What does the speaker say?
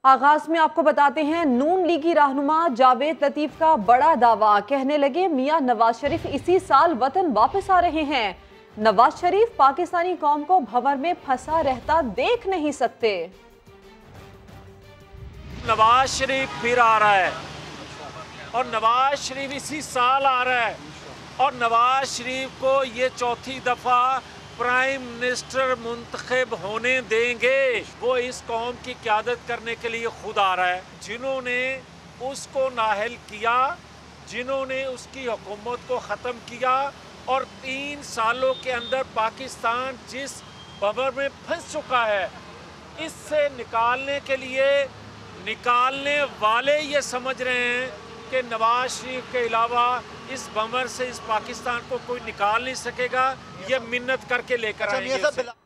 आगाज में आपको बताते हैं, नून लीगी रहनुमा जावेद लतीफ का बड़ा दावा। कहने लगे मियां नवाज शरीफ इसी साल वतन वापस आ रहे हैं। नवाज शरीफ पाकिस्तानी कौम को भंवर में फंसा रहता देख नहीं सकते। नवाज शरीफ फिर आ रहा है और नवाज शरीफ इसी साल आ रहा है और नवाज शरीफ को ये चौथी दफा प्राइम मिनिस्टर मुंतखब होने देंगे। वो इस कौम की क़यादत करने के लिए खुद आ रहा है। जिन्होंने उसको नाअहल किया, जिन्होंने उसकी हुकूमत को ख़त्म किया और 3 सालों के अंदर पाकिस्तान जिस भंवर में फंस चुका है, इससे निकालने के लिए निकालने वाले ये समझ रहे हैं कि नवाज शरीफ के अलावा इस भंवर से इस पाकिस्तान को कोई निकाल नहीं सकेगा। ये मिन्नत करके लेकर आएंगे।